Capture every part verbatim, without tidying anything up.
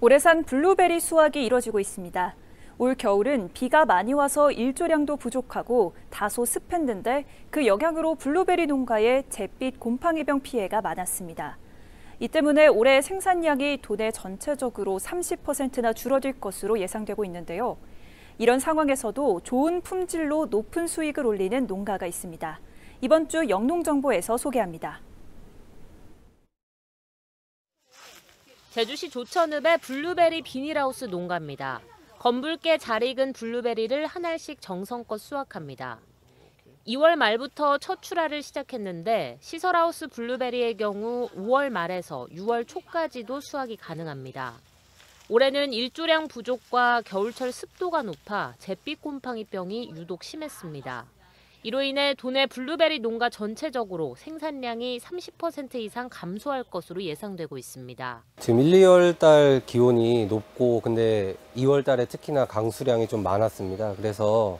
올해산 블루베리 수확이 이뤄지고 있습니다. 올 겨울은 비가 많이 와서 일조량도 부족하고 다소 습했는데 그 영향으로 블루베리 농가에 잿빛 곰팡이병 피해가 많았습니다. 이 때문에 올해 생산량이 도내 전체적으로 삼십 퍼센트나 줄어들 것으로 예상되고 있는데요. 이런 상황에서도 좋은 품질로 높은 수익을 올리는 농가가 있습니다. 이번 주 영농정보에서 소개합니다. 제주시 조천읍의 블루베리 비닐하우스 농가입니다. 검붉게 잘 익은 블루베리를 한 알씩 정성껏 수확합니다. 이월 말부터 첫 출하를 시작했는데 시설하우스 블루베리의 경우 오월 말에서 유월 초까지도 수확이 가능합니다. 올해는 일조량 부족과 겨울철 습도가 높아 잿빛 곰팡이병이 유독 심했습니다. 이로 인해 도내 블루베리 농가 전체적으로 생산량이 삼십 퍼센트 이상 감소할 것으로 예상되고 있습니다. 지금 일, 이월 달 기온이 높고 근데 이월 달에 특히나 강수량이 좀 많았습니다. 그래서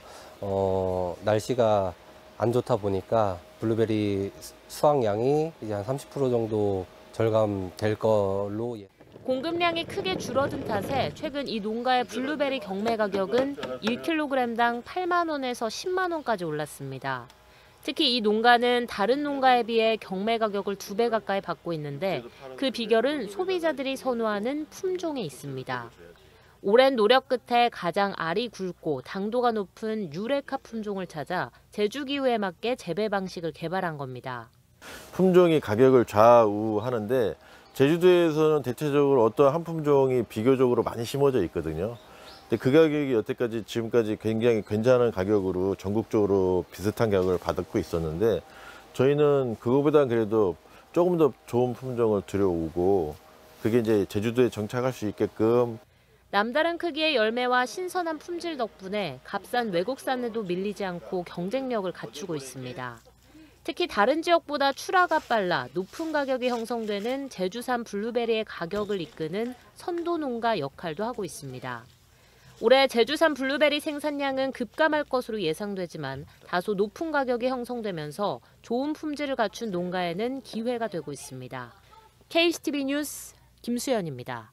어, 날씨가 안 좋다 보니까 블루베리 수확량이 이제 한 삼십 퍼센트 정도 절감될 걸로. 공급량이 크게 줄어든 탓에 최근 이 농가의 블루베리 경매 가격은 일 킬로그램당 팔만 원에서 십만 원까지 올랐습니다. 특히 이 농가는 다른 농가에 비해 경매 가격을 두 배 가까이 받고 있는데 그 비결은 소비자들이 선호하는 품종에 있습니다. 오랜 노력 끝에 가장 알이 굵고 당도가 높은 유레카 품종을 찾아 제주 기후에 맞게 재배 방식을 개발한 겁니다. 품종이 가격을 좌우하는데 제주도에서는 대체적으로 어떤 한 품종이 비교적으로 많이 심어져 있거든요. 근데 그 가격이 여태까지 지금까지 굉장히 괜찮은 가격으로 전국적으로 비슷한 가격을 받고 있었는데 저희는 그거보다는 그래도 조금 더 좋은 품종을 들여오고 그게 이제 제주도에 정착할 수 있게끔. 남다른 크기의 열매와 신선한 품질 덕분에 값싼 외국산에도 밀리지 않고 경쟁력을 갖추고 있습니다. 특히 다른 지역보다 출하가 빨라 높은 가격이 형성되는 제주산 블루베리의 가격을 이끄는 선도 농가 역할도 하고 있습니다. 올해 제주산 블루베리 생산량은 급감할 것으로 예상되지만 다소 높은 가격이 형성되면서 좋은 품질을 갖춘 농가에는 기회가 되고 있습니다. 케이씨티비 뉴스 김수연입니다.